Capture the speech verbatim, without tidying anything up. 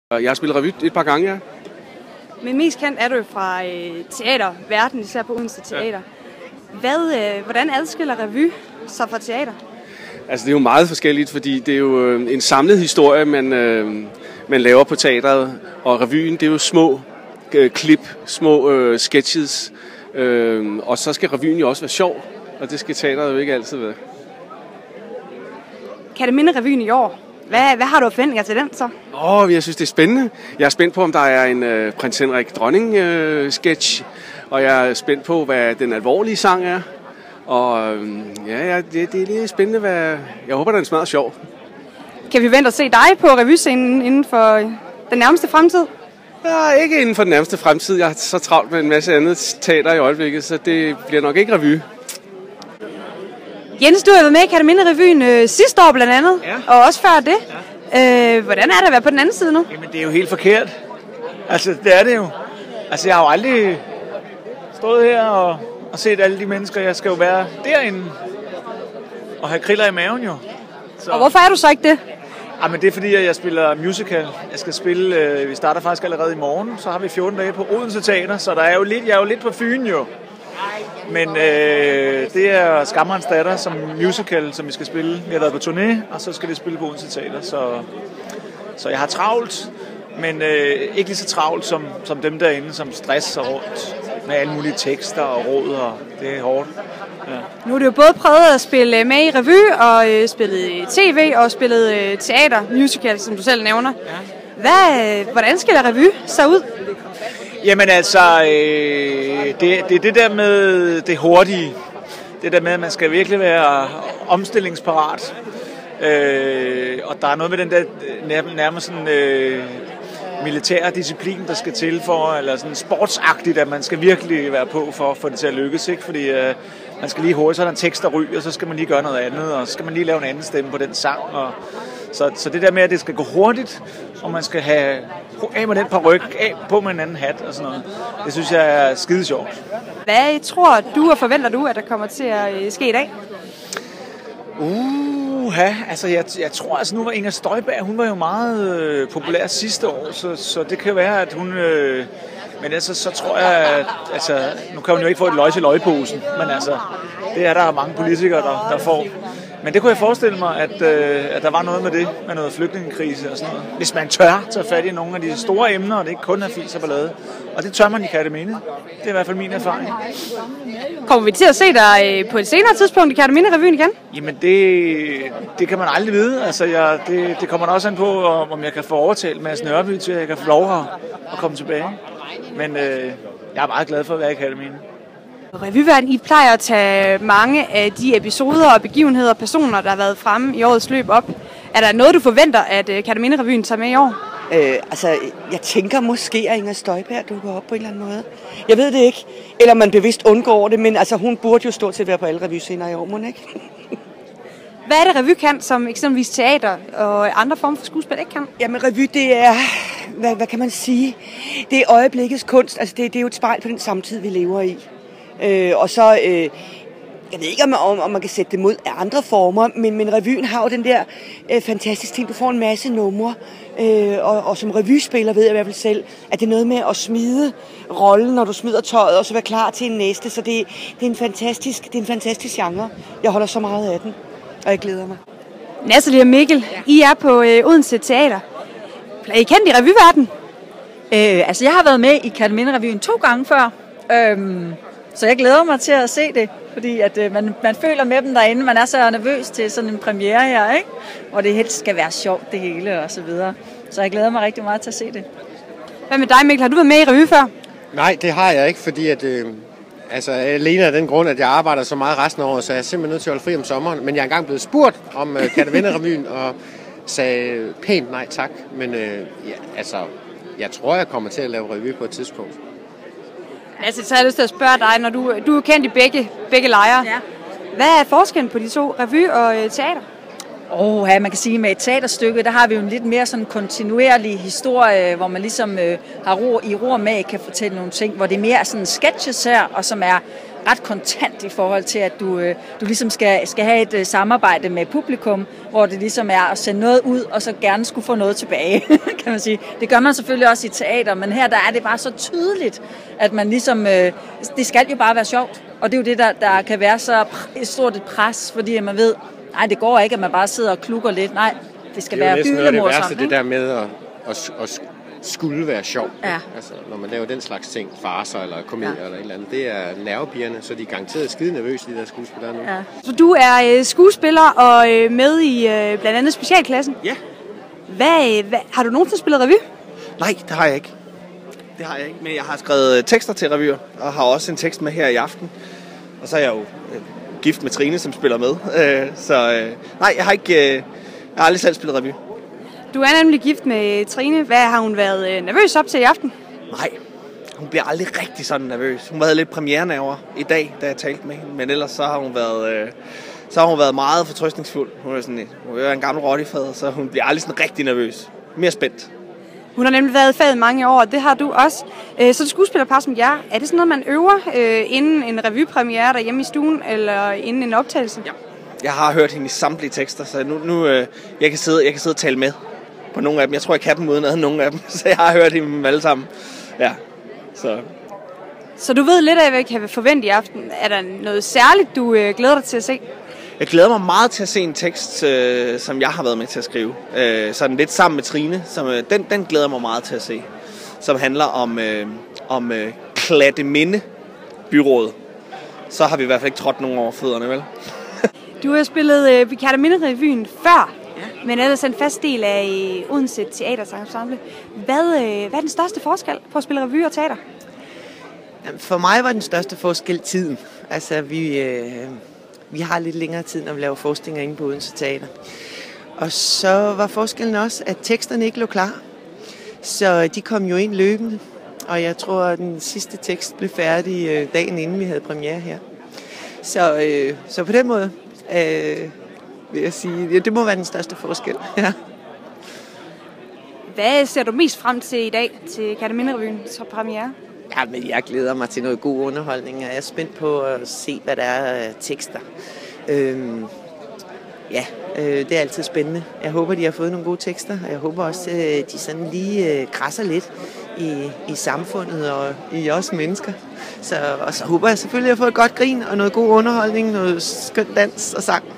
Jeg har spillet revy et par gange, ja. Men mest kendt er du fra øh, teaterverdenen, især på Odense Teater. Hvad, øh, hvordan adskiller revy sig fra teater? Altså det er jo meget forskelligt, fordi det er jo øh, en samlet historie, man, øh, man laver på teateret. Og revyen, det er jo små øh, klip, små øh, sketches. Øh, og så skal revyen jo også være sjov, og det skal teateret jo ikke altid være. Kan det minde revyen i år? Hvad, hvad har du forventninger til den så? Åh, oh, jeg synes, det er spændende. Jeg er spændt på, om der er en øh, Prins Henrik Dronning-sketch. Øh, og jeg er spændt på, hvad den alvorlige sang er. Og øh, ja, ja det, det er lidt spændende. Hvad... Jeg håber, den er smadret sjov. Kan vi vente at se dig på revyscenen inden for den nærmeste fremtid? Ja, ikke inden for den nærmeste fremtid. Jeg har så travlt med en masse andet teater i øjeblikket, så det bliver nok ikke revy. Jens, du har været med i Kerteminde-revyen øh, sidste år blandt andet, ja. Og også før det. Ja. Øh, hvordan er det at være på den anden side nu? Jamen, det er jo helt forkert. Altså, det er det jo. Altså, jeg har jo aldrig stået her og, og set alle de mennesker. Jeg skal jo være derinde og have kriller i maven jo. Så. Og hvorfor er du så ikke det? Jamen, det er fordi, at jeg spiller musical. Jeg skal spille, øh, vi starter faktisk allerede i morgen. Så har vi fjorten dage på Odense Teater, så der er jo lidt, jeg er jo lidt på Fyn jo. Men øh, det er Skammerens Datter som musical, som vi skal spille. Vi har været på turné, og så skal vi spille på Odense Teater. Så, så jeg har travlt, men øh, ikke lige så travlt som, som dem derinde, som stresser rundt med alle mulige tekster og råd, og det er hårdt. Ja. Nu har du jo både prøvet at spille med i revy, og øh, spillet tv, og spillet øh, teater, musical, som du selv nævner. Ja. Hvad, øh, hvordan skal der revy så ud? Jamen altså, øh, det, det er det der med det hurtige. Det der med, at man skal virkelig være omstillingsparat. Øh, og der er noget med den der nærmest sådan øh, militære disciplin, der skal til for, eller sådan sportsagtigt, at man skal virkelig være på for at få det til at lykkes, ikke? Fordi øh, man skal lige hurtigt, så er der en tekst, der ryger, og så skal man lige gøre noget andet, og så skal man lige lave en anden stemme på den sang. Og, så, så det der med, at det skal gå hurtigt, og man skal have af med den paryk, af på med en anden hat og sådan noget, det synes jeg er skide sjovt. Hvad tror du og forventer du, at der kommer til at ske i dag? Uha, altså jeg, jeg tror, altså nu var Inger Støjberg, hun var jo meget øh, populær sidste år, så, så det kan være, at hun... Øh, men altså, så tror jeg, at altså, nu kan hun jo ikke få et løg til løgposen, men altså, det er der mange politikere, der, der får. Men det kunne jeg forestille mig, at, øh, at der var noget med det, med noget flygtningekrise og sådan noget. Hvis man tør tage fat i nogle af de store emner, og det ikke kun er fis og ballade. Og det tør man i Kerteminde. Det er i hvert fald min erfaring. Kommer vi til at se dig på et senere tidspunkt i Kerteminde-revyen igen? Jamen det, det kan man aldrig vide. Altså jeg, det, det kommer også an på, om jeg kan få overtalt Mads Nørby til, at jeg kan få lov at komme tilbage. Men øh, jeg er meget glad for at være i Kerteminde. Revyverden, I plejer at tage mange af de episoder og begivenheder og personer, der har været fremme i årets løb op. Er der noget, du forventer, at Kerteminde-revyen tager med i år? Øh, altså, jeg tænker måske, at Inger Støjberg dukker op på en eller anden måde. Jeg ved det ikke. Eller man bevidst undgår det, men altså, hun burde jo stort set være på alle revyscener i år, må ikke? Hvad er det, revy kan, som eksempelvis teater og andre former for skuespil ikke kan? Jamen, revy, det er... Hvad, hvad kan man sige? Det er øjeblikkets kunst. Altså, det, det er jo et spejl på den samtid, vi lever i. Øh, og så, øh, jeg ved ikke, om, om, om man kan sætte det mod andre former, men, men revyen har jo den der øh, fantastiske ting. Du får en masse numre, øh, og, og som revyspiller ved jeg i hvert fald selv, at det er noget med at smide rollen, når du smider tøjet, og så være klar til en næste. Så det, det, er en fantastisk, det er en fantastisk genre. Jeg holder så meget af den, og jeg glæder mig. Nathalie og Mikkel, I er på øh, Odense Teater. Er I kendt i revyverden? Øh, altså, jeg har været med i Kerteminde-revyen to gange før. Øhm Så jeg glæder mig til at se det, fordi at, øh, man, man føler med dem derinde. Man er så nervøs til sådan en premiere her, ikke? Hvor det helst skal være sjovt, det hele og så videre. Så jeg glæder mig rigtig meget til at se det. Hvad med dig, Mikkel? Har du været med i revy før? Nej, det har jeg ikke, fordi at, øh, altså, alene af den grund, at jeg arbejder så meget resten af året, så jeg er simpelthen nødt til at holde fri om sommeren. Men jeg er engang blevet spurgt om øh, Kerteminde-revyen og sagde pænt nej tak. Men øh, ja, altså, jeg tror, jeg kommer til at lave revy på et tidspunkt. Altså, så har jeg lyst til at spørge dig, når du, du er kendt i begge, begge lejre. Ja. Hvad er forskellen på de to, revy og øh, teater? Åh, oh, ja, man kan sige, med et teaterstykke, der har vi jo en lidt mere sådan kontinuerlig historie, hvor man ligesom øh, har ro, i ro med kan fortælle nogle ting, hvor det mere er sådan sketches her, og som er ret kontant i forhold til, at du, øh, du ligesom skal, skal have et øh, samarbejde med publikum, hvor det ligesom er at sende noget ud, og så gerne skulle få noget tilbage, kan man sige. Det gør man selvfølgelig også i teater, men her der er det bare så tydeligt, at man ligesom, øh, det skal jo bare være sjovt. Og det er jo det, der, der kan være så et stort et pres, fordi man ved, nej, det går ikke, at man bare sidder og klukker lidt. Nej, det skal være hylemorsomt. Det er jo næsten noget af det værste, ikke? det der med at, at, at skulle være sjov. Ja. Altså, når man laver den slags ting, farser eller komedier ja. eller et eller andet, det er nervepirrende, så de er garanteret skide nervøse, de der skuespillere nu. Ja. Så du er øh, skuespiller og øh, med i øh, blandt andet specialklassen? Ja. Hvad, hvad, har du nogensinde spillet revy? Nej, det har jeg ikke. Det har jeg ikke, men jeg har skrevet tekster til revyer, og har også en tekst med her i aften. Og så er jeg jo øh, gift med Trine, som spiller med. Øh, så øh, nej, jeg har ikke, øh, jeg har aldrig selv spillet revy. Du er nemlig gift med Trine. Hvad har hun været øh, nervøs op til i aften? Nej, hun bliver aldrig rigtig sådan nervøs. Hun havde lidt premierenerver i dag, da jeg talte med hende. Men ellers så har hun været, øh, så har hun været meget fortrøstningsfuld. Hun er, sådan, hun er en gammel rottefader, så hun bliver aldrig sådan rigtig nervøs. Mere spændt. Hun har nemlig været i faget mange år, og det har du også. Øh, så det skuespillerpar som jer, er det sådan noget, man øver øh, inden en revypremiere derhjemme i stuen, eller inden en optagelse? Ja. Jeg har hørt hende i samtlige tekster, så nu, nu øh, jeg kan sidde, jeg kan sidde og tale med på nogle af dem. Jeg tror, jeg kan dem uden ad nogle af dem, så jeg har hørt hende alle sammen. Ja, så... Så du ved lidt af, hvad jeg kan forvente i aften. Er der noget særligt, du øh, glæder dig til at se? Jeg glæder mig meget til at se en tekst, øh, som jeg har været med til at skrive. Øh, sådan lidt sammen med Trine. Som, øh, den, den glæder mig meget til at se. Som handler om, øh, om øh, Klatteminde byråd. Så har vi i hvert fald ikke trådt nogen over fødderne, vel? Du har spillet øh, Kærteminde-revyen før, ja. Men ellers en fast del af øh, Odense Teaterensemble. Hvad, øh, hvad er den største forskel på at spille revy og teater? For mig var den største forskel tiden. Altså, vi... Øh Vi har lidt længere tid, når vi laver forestillinger inde på Odense Teater. Og så var forskellen også, at teksterne ikke lå klar. Så de kom jo ind løbende. Og jeg tror, at den sidste tekst blev færdig dagen inden vi havde premiere her. Så, øh, så på den måde øh, vil jeg sige, ja, det må være den største forskel. Ja. Hvad ser du mest frem til i dag til Kærteminde-revyen som premiere? Ja, men jeg glæder mig til noget god underholdning, og jeg er spændt på at se, hvad der er af tekster. Øhm, ja, øh, det er altid spændende. Jeg håber, de har fået nogle gode tekster, og jeg håber også, at de sådan lige øh, krasser lidt i, i samfundet og i os mennesker. Så, og så håber jeg selvfølgelig, at jeg får et godt grin og noget god underholdning, noget skønt dans og sang.